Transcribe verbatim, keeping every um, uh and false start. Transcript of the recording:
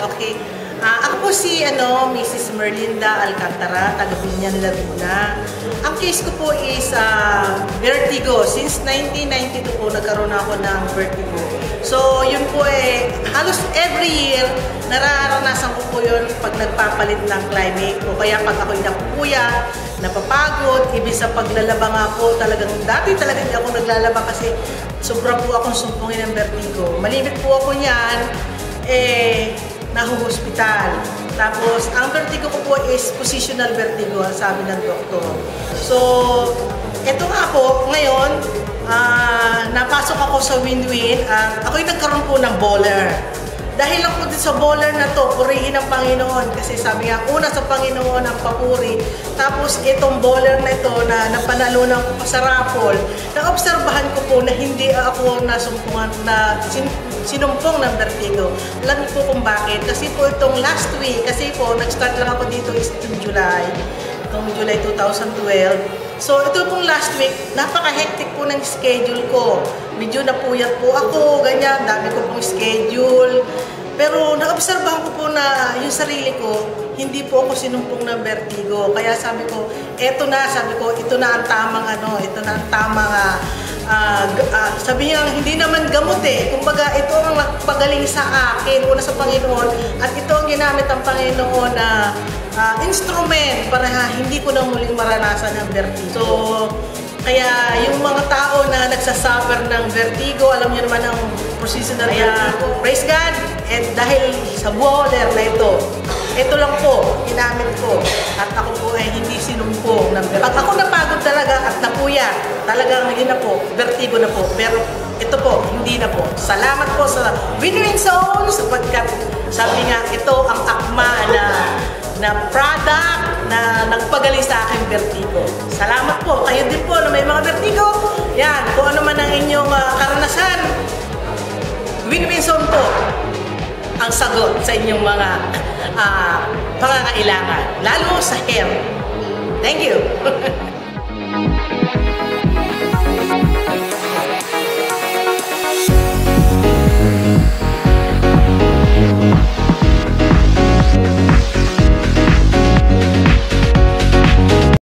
Okay. Uh, ako po si ano, Missus Merlinda Alcantara, taga Binyan, Laguna. Ang case ko po is uh, vertigo. Since nineteen ninety-two po, nagkaroon ako ng vertigo. So, yun po eh, halos every year, nararanasan ko po yun pag nagpapalit ng climate. O kaya pag ako'y napupuya, napapagod, ibig sa paglalaba nga po, talagang, dati talaga hindi ako naglalaba kasi sobra po akong sumpungin ng vertigo. Malimit po ako niyan, eh, nahuhospital. Tapos, ang vertigo ko po is positional vertigo, ang sabi ng doktor. So, eto nga po, ngayon, uh, napasok ako sa win-win at ako'y nagkaroon po ng bowler. Dahil lang po din sa bowler na to, purihin ang Panginoon. Kasi sabi nga, una sa Panginoon ang papuri. Tapos, itong bowler na ito na napanalunan ko pa sa raffle, naobserbahan ko po na hindi ako nasumpungan na sin sinumpong ng vertigo. Alam niyo po kung bakit. Kasi po itong last week, kasi po, nag-start lang ako dito is in July. Itong July two thousand twelve. So, ito pong last week, napaka-hectic po ng schedule ko. Medyo napuyat po ako, ganyan, dami ko pong schedule. Pero naobserbahan ko po na yung sarili ko, hindi po ako sinumpong ng vertigo. Kaya sabi ko, eto na, sabi ko, ito na ang tamang ano, ito na ang tamang uh, uh, uh, sabi niya, hindi naman gamot eh. Kumbaga, ito ang nagpagaling sa akin, una sa Panginoon, at ito ang ginamit ng Panginoon na uh, instrument para ha, hindi ko na muling maranasan ng vertigo. So, kaya yung mga tao na nagsasuffer ng vertigo, alam niyo naman ang proseso na vertigo. Praise God! And dahil sa bowler na ito, ito lang po, ginamit ko. At ako po ay hindi sinumpong ng vertigo. Pag ako napagod talaga at napuya, talagang hindi na po, vertigo na po. Pero ito po, hindi na po. Salamat po sa Win-Win Zone sapagkat sabi nga, ito ang akma na na product na nagpagaling sa akin vertigo. Salamat po. Kayo din po na may mga vertigo. Yan, kung ano man ang inyong uh, karanasan, Win-Win Zone po ang sagot sa inyong mga uh, pangangailangan. Lalo sa hair. Thank you.